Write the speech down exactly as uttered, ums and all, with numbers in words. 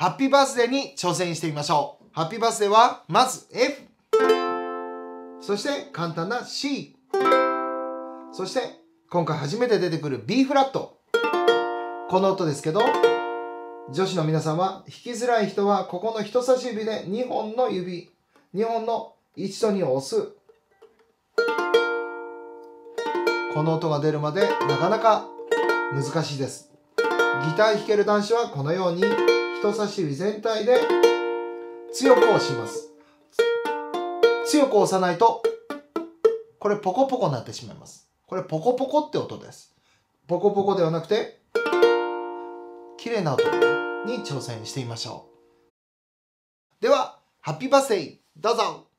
ハッピーバースデーに挑戦してみましょう。ハッピーバースデーは、まず F。そして簡単な C。そして、今回初めて出てくる ビー フラット。この音ですけど、女子の皆さんは弾きづらい人はここの人差し指でにほんの指、にほんのいちとにを押す。この音が出るまでなかなか難しいです。ギター弾ける男子はこのように人差し指全体で強く押します。強く押さないとこれポコポコになってしまいます。これポコポコって音です。ポコポコではなくて綺麗な音に挑戦してみましょう。では、ハッピーバースデーどうぞ。